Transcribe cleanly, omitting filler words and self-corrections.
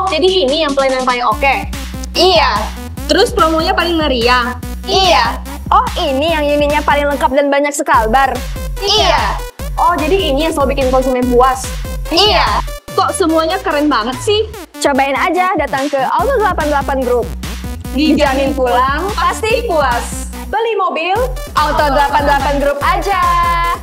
jadi ini yang pelayanan paling oke? Iya. Terus promonya paling meriah? Iya. Oh, ini yang unitnya paling lengkap dan banyak sekalbar? Iya. Oh, jadi ini yang selalu bikin konsumen puas? Iya. Kok semuanya keren banget sih? Cobain aja datang ke Auto 88 Group. Dijamin pulang, pasti puas. Beli mobil, Auto 88 Group aja.